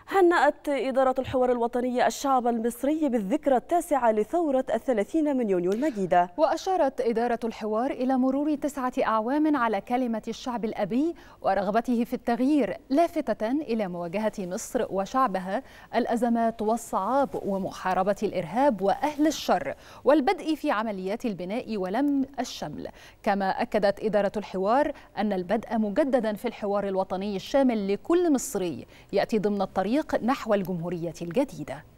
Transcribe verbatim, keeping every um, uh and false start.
هنأت إدارة الحوار الوطني الشعب المصري بالذكرى التاسعة لثورة الثلاثين من يونيو المجيدة. وأشارت إدارة الحوار إلى مرور تسعة أعوام على كلمة الشعب الأبي ورغبته في التغيير، لافتة إلى مواجهة مصر وشعبها الأزمات والصعاب ومحاربة الإرهاب وأهل الشر والبدء في عمليات البناء ولم الشمل. كما أكدت إدارة الحوار أن البدء مجددا في الحوار الوطني الشامل لكل مصري يأتي ضمن الطريق نحو الجمهورية الجديدة.